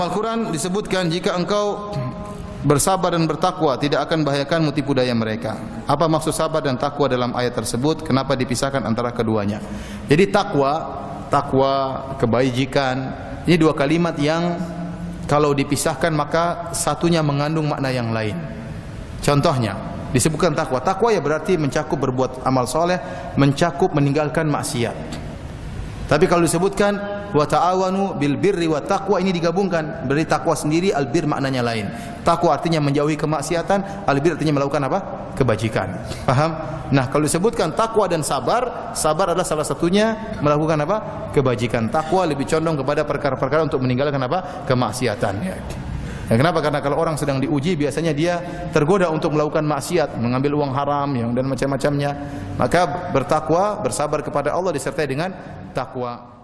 Dalam Al-Quran disebutkan jika engkau bersabar dan bertakwa tidak akan bahayakanmu tipu daya mereka. Apa maksud sabar dan takwa dalam ayat tersebut? Kenapa dipisahkan antara keduanya? Jadi takwa, kebajikan, ini dua kalimat yang kalau dipisahkan maka satunya mengandung makna yang lain. Contohnya disebutkan takwa. Takwa ya berarti mencakup berbuat amal soleh, mencakup meninggalkan maksiat. Tapi kalau disebutkan wa ta'awanu bil birri wa taqwa, ini digabungkan. Berarti takwa sendiri, albir maknanya lain. Takwa artinya menjauhi kemaksiatan, albir artinya melakukan apa? Kebajikan. Paham? Nah, kalau disebutkan takwa dan sabar, sabar adalah salah satunya melakukan apa? Kebajikan. Takwa lebih condong kepada perkara-perkara untuk meninggalkan apa? Kemaksiatan. Ya. Kenapa? Karena kalau orang sedang diuji biasanya dia tergoda untuk melakukan maksiat, mengambil uang haram yang dan macam-macamnya. Maka bertakwa, bersabar kepada Allah disertai dengan takwa.